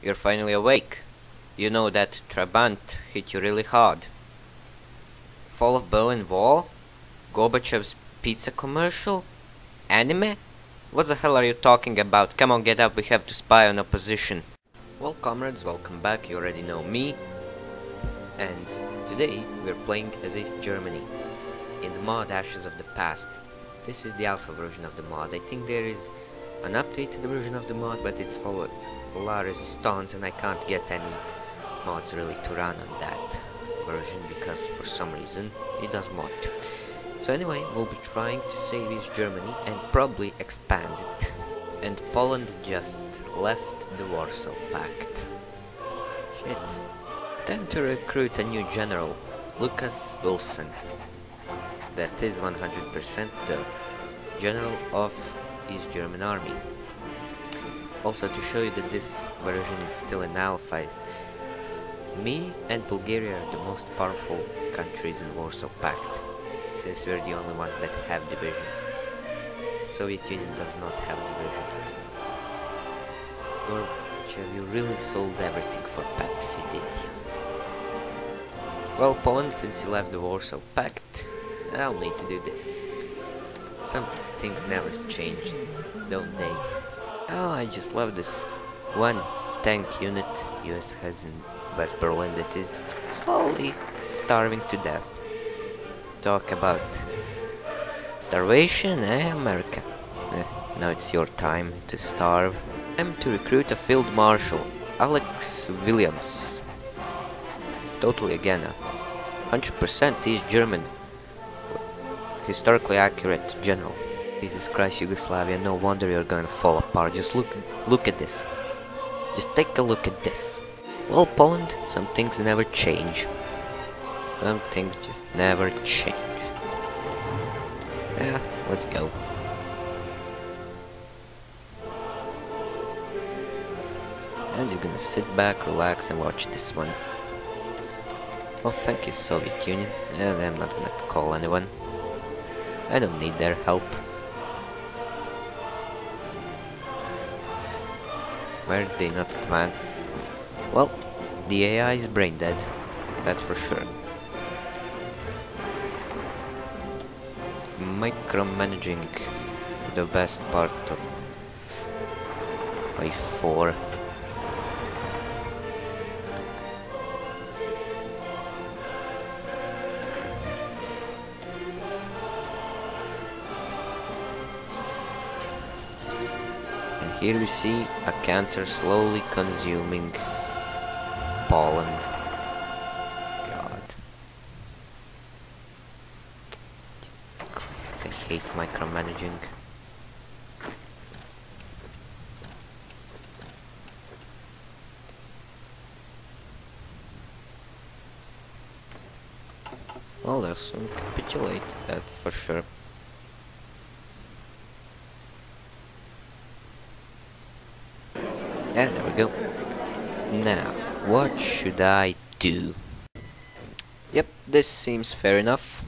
you're finally awake. You know that Trabant hit you really hard. Fall of Berlin Wall? Gorbachev's pizza commercial? Anime? What the hell are you talking about? Come on, get up, we have to spy on opposition. Well, comrades, welcome back. You already know me. And today we're playing as East Germany in the mod Ashes of the Past. This is the alpha version of the mod. I think there is an updated version of the mod, but it's full of La Resistance and I can't get any mods really to run on that version because for some reason it does mod. So anyway, we'll be trying to save East Germany and probably expand it. And Poland just left the Warsaw Pact. Shit. Time to recruit a new general, Lucas Wilson. That is 100% the general of East German army. Also to show you that this version is still an alpha, me and Bulgaria are the most powerful countries in Warsaw Pact, since we're the only ones that have divisions. Soviet Union does not have divisions. Gorbachev, you really sold everything for Pepsi, did you? Well, Poland, since you left the Warsaw Pact, I'll need to do this. Some things never change, don't they? Oh, I just love this one tank unit US has in West Berlin that is slowly starving to death. Talk about starvation, America? Now it's your time to starve. Time to recruit a field marshal, Alex Williams. Totally again, 100% East German, historically accurate general. Jesus Christ, Yugoslavia, no wonder you're gonna fall apart. Just look at this. Just take a look at this. Well, Poland, some things never change. Some things just never change. Yeah, let's go. I'm just gonna sit back, relax and watch this one. Oh, thank you, Soviet Union. And I'm not gonna call anyone. I don't need their help. Why are they not advanced? Well, the AI is brain dead, that's for sure. Micromanaging, the best part of I4. Here we see a cancer slowly consuming Poland. God. Jesus Christ, I hate micromanaging. Well, they'll soon capitulate, that's for sure. Yeah, there we go. Now, what should I do? Yep, this seems fair enough.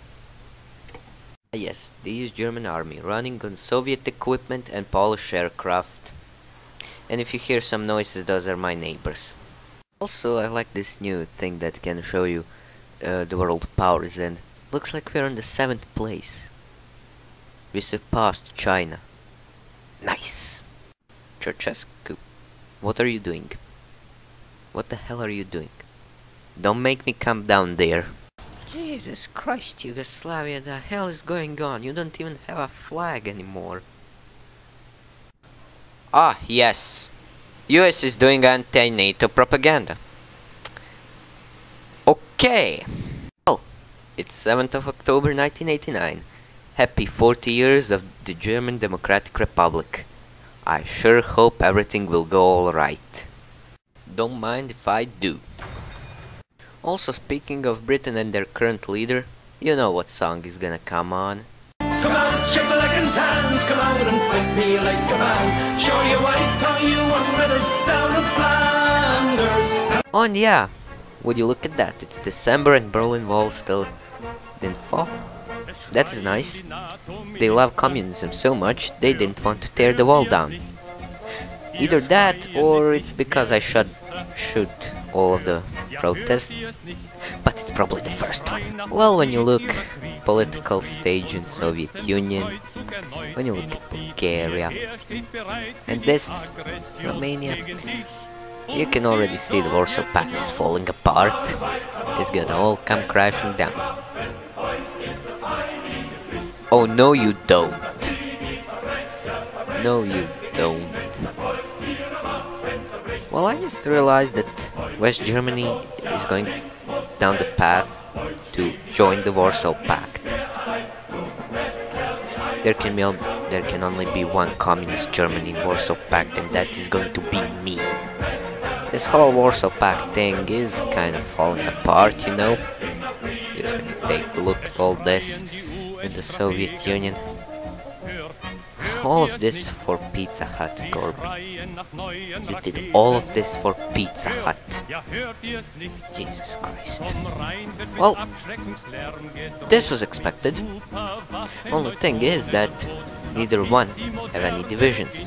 Yes, the East German army running on Soviet equipment and Polish aircraft. And if you hear some noises, those are my neighbors. Also, I like this new thing that can show you the world powers, and looks like we're on the 7th place. We surpassed China. Nice! Ceausescu. What are you doing? What the hell are you doing? Don't make me come down there. Jesus Christ, Yugoslavia, the hell is going on? You don't even have a flag anymore. Ah, yes. US is doing anti-NATO propaganda. Okay. Well, it's 7th of October 1989. Happy 40 years of the German Democratic Republic. I sure hope everything will go alright. Don't mind if I do. Also, speaking of Britain and their current leader, you know what song is gonna come on. Come on, shake my leg and hands, come out and fight me like a man. Show your wife how you won medals down in Flanders. Oh, and yeah, would you look at that? It's December and Berlin Wall still didn't fall. That is nice. They love communism so much, they didn't want to tear the wall down. Either that, or it's because I shoot all of the protests, but it's probably the first one. Well, when you look political stage in Soviet Union, when you look at Bulgaria, and this, Romania, you can already see the Warsaw Pact is falling apart. It's gonna all come crashing down. Oh, no you don't. No you don't. Well, I just realized that West Germany is going down the path to join the Warsaw Pact. There can only be one communist Germany in Warsaw Pact, and that is going to be me. This whole Warsaw Pact thing is kind of falling apart, you know. Just when you take a look at all this in the Soviet Union. All of this for Pizza Hut, Gorby. You did all of this for Pizza Hut. Jesus Christ. Well, this was expected. Only thing is that neither one have any divisions.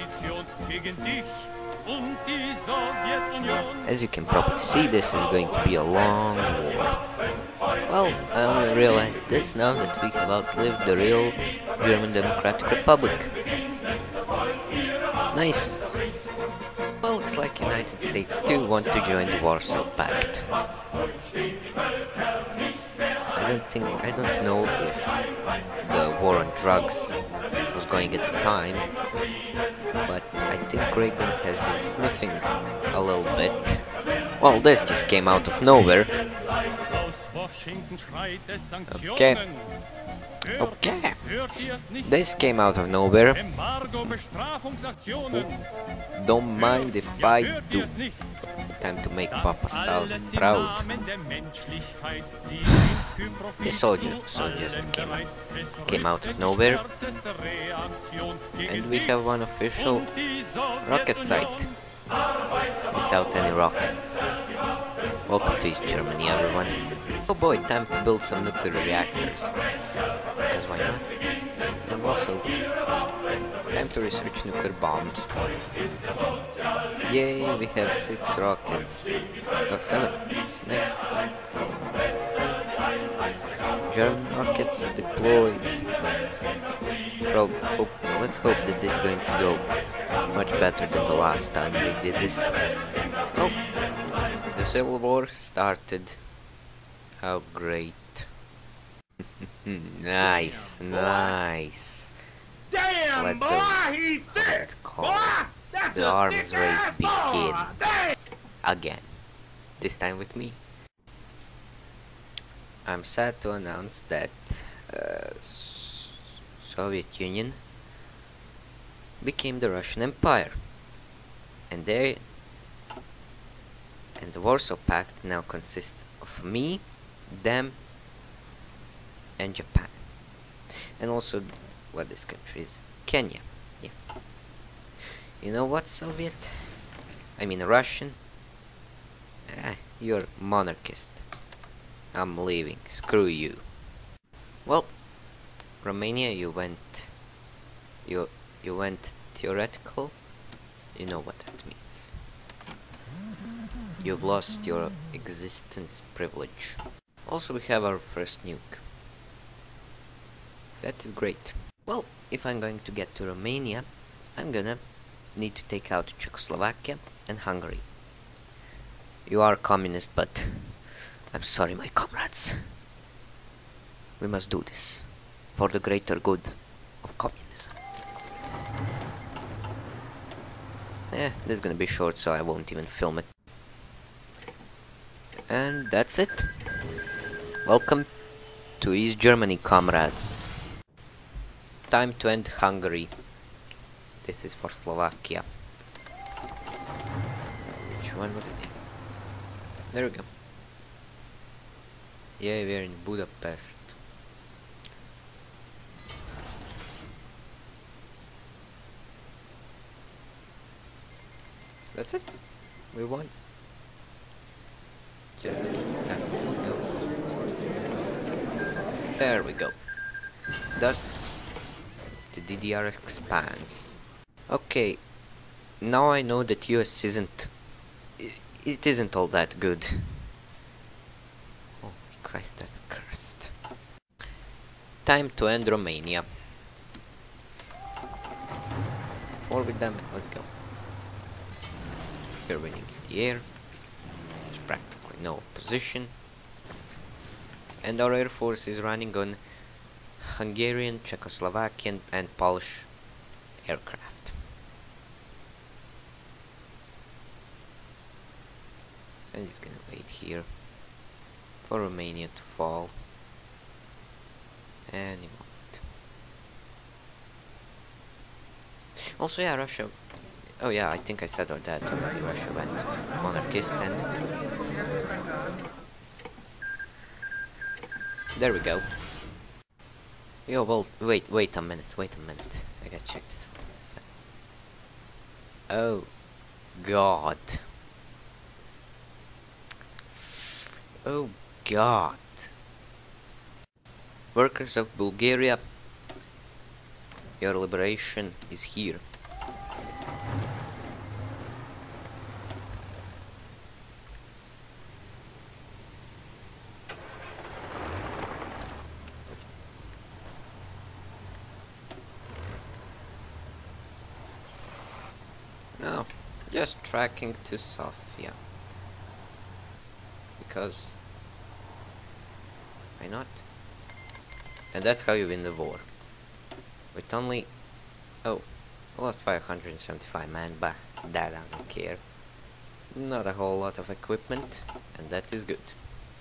As you can probably see, this is going to be a long war. Well, I only realized this now that we have outlived the real German Democratic Republic. Nice. Well, looks like United States too want to join the Warsaw Pact. I don't know if the war on drugs was going at the time, but I think Reagan has been sniffing a little bit. Well, this just came out of nowhere. Okay. Okay. This came out of nowhere. Don't mind if I do. Time to make Papa Stalin proud. This soldier just came out of nowhere. And we have one official rocket site without any rockets. Welcome to East Germany, everyone. Oh boy, time to build some nuclear reactors. Because why not? And also, time to research nuclear bombs. Yay, we have 6 rockets. Oh, 7. Nice. German rockets deployed. Let's hope that this is going to go much better than the last time we did this. Well, the Civil War started. How great. Nice, nice. Damn, Let boy, he's thick. the arms race begin. Again. This time with me. I'm sad to announce that Soviet Union became the Russian Empire, and the Warsaw Pact now consists of me, them, and Japan, and also what this country is, Kenya. Yeah. You know what, Soviet? I mean Russian. You're monarchist. I'm leaving. Screw you. Well, Romania, you went theoretical. You know what that means. You've lost your existence privilege. Also, we have our first nuke. That is great. Well, if I'm going to get to Romania, I'm gonna need to take out Czechoslovakia and Hungary. You are communist, but I'm sorry, my comrades. We must do this for the greater good of communism. This is gonna be short, so I won't even film it. And that's it. Welcome to East Germany, comrades. Time to end Hungary. This is for Slovakia. Which one was it? There we go. Yeah, we're in Budapest. That's it. We won. Just that. No. There we go. Thus, the DDR expands. Okay. Now I know that US isn't... It isn't all that good. Oh Christ, that's cursed. Time to end Romania. War with them, let's go. We're winning in the air. There's practically no opposition. And our air force is running on Hungarian, Czechoslovakian and Polish aircraft. And he's gonna wait here for Romania to fall. And he won't. Also, yeah, Russia... Oh yeah, I think I said all that already. Russia went monarchist and... There we go. Yo, well, wait a minute. I gotta check this for a second. Oh, God. Oh, God. Workers of Bulgaria, your liberation is here. No, just tracking to Sofia. Because... why not? And that's how you win the war. With only... oh, I lost 575 men, but that doesn't care. Not a whole lot of equipment, and that is good.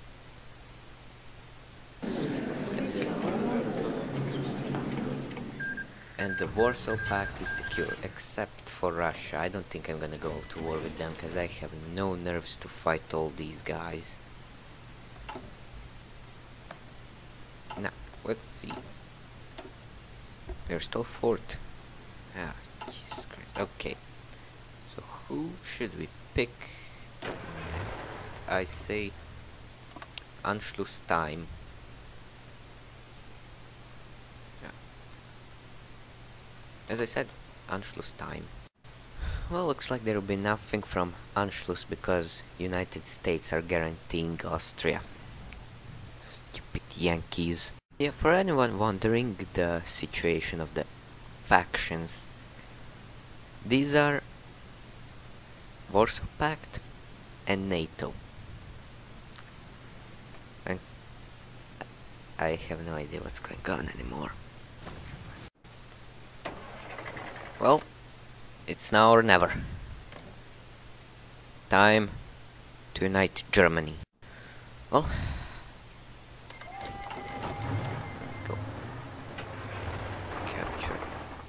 And the Warsaw Pact is secure, except for Russia. I don't think I'm gonna go to war with them, because I have no nerves to fight all these guys. Now, let's see. We're still fourth. Ah, Jesus Christ. Okay. So who should we pick next? I say Anschluss time. Yeah. As I said, Anschluss time. Well, looks like there will be nothing from Anschluss because United States are guaranteeing Austria. Stupid Yankees. Yeah, for anyone wondering the situation of the factions, these are Warsaw Pact and NATO. And I have no idea what's going on anymore. Well, it's now or never. Time to unite Germany. Well, let's go. Capture.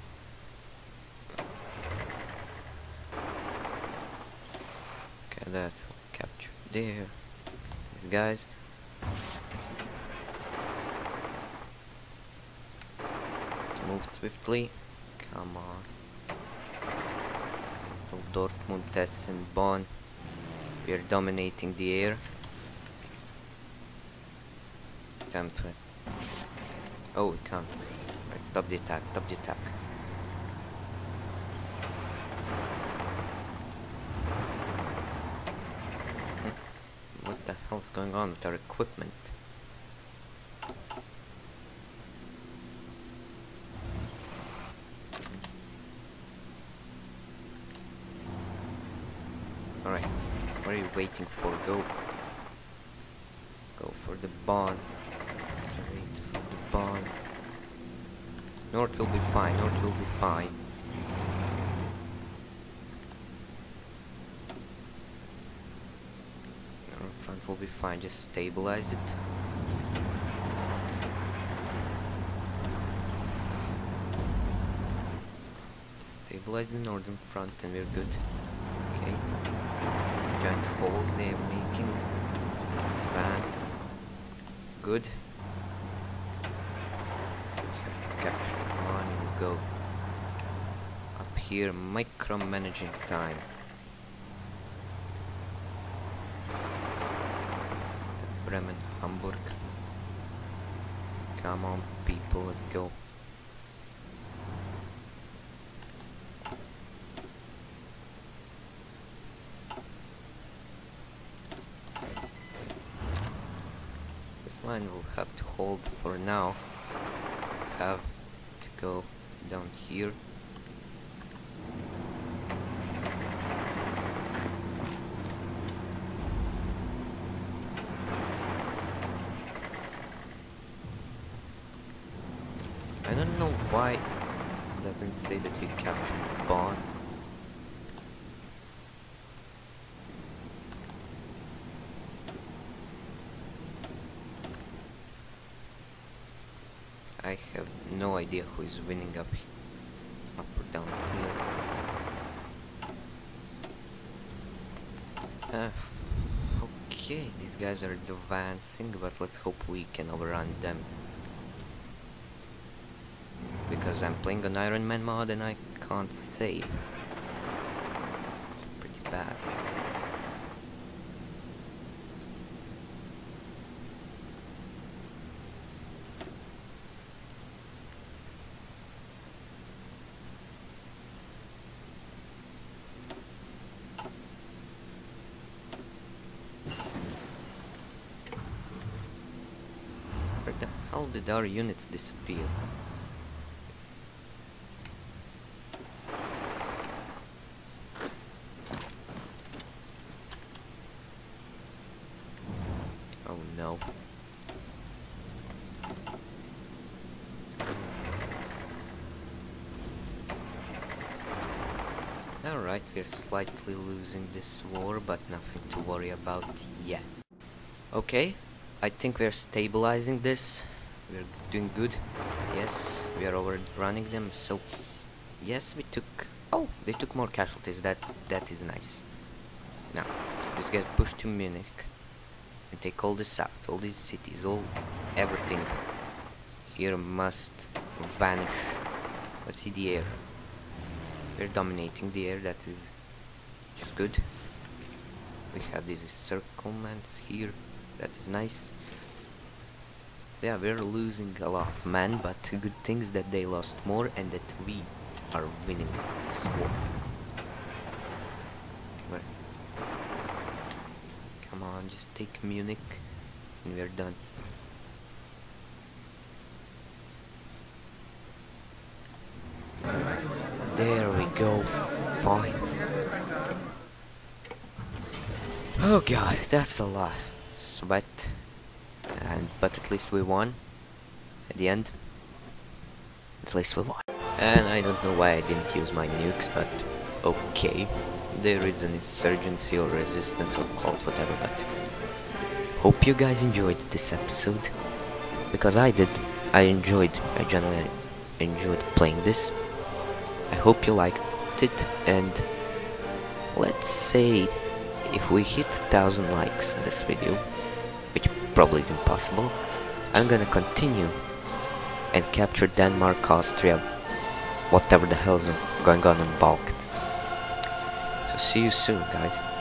Okay, that's capture there. These guys. Move swiftly. Come on. So Dortmund, Essen, Bonn. We are dominating the air. Time to... oh, we can't. Right, stop the attack, stop the attack. What the hell's going on with our equipment? Alright, what are you waiting for? Go. Go for the Bonn. Straight for the Bonn. North will be fine, North will be fine. North front will be fine, just stabilize it. Stabilize the northern front and we're good. Okay. Giant holes they are making. Advance. Good. So we have captured one. We go up here. Micromanaging time. Bremen, Hamburg. Come on, people, let's go. This line will have to hold for now. Have to go down here. I don't know why it doesn't say that we captured Bond. I have no idea who is winning up or down here. Okay, these guys are advancing, but let's hope we can overrun them. Because I'm playing on Iron Man mod and I can't save. Pretty bad. Where the hell did our units disappear? Oh no. Alright, we're slightly losing this war, but nothing to worry about yet. Okay, I think we're stabilizing this. We're doing good. Yes, we are overrunning them, so yes, we took... Oh, they took more casualties. That is nice. Now, let's get pushed to Munich and take all this out, all these cities, everything here must vanish. Let's see the air. We're dominating the air, that is just good. We have these encirclements here, that is nice. Yeah, we're losing a lot of men, but the good thing is that they lost more and that we are winning this war. Where? Come on, just take Munich and we're done. There we go. Fine. Oh god, that's a lot. Sweat. But at least we won. At the end. At least we won. And I don't know why I didn't use my nukes, but okay. There is an insurgency or resistance or cult, whatever, but hope you guys enjoyed this episode. Because I did. I generally enjoyed playing this. I hope you liked it, and let's say if we hit 1,000 likes on this video, which probably is impossible, I'm gonna continue and capture Denmark, Austria, whatever the hell is going on in Balkans. So see you soon, guys.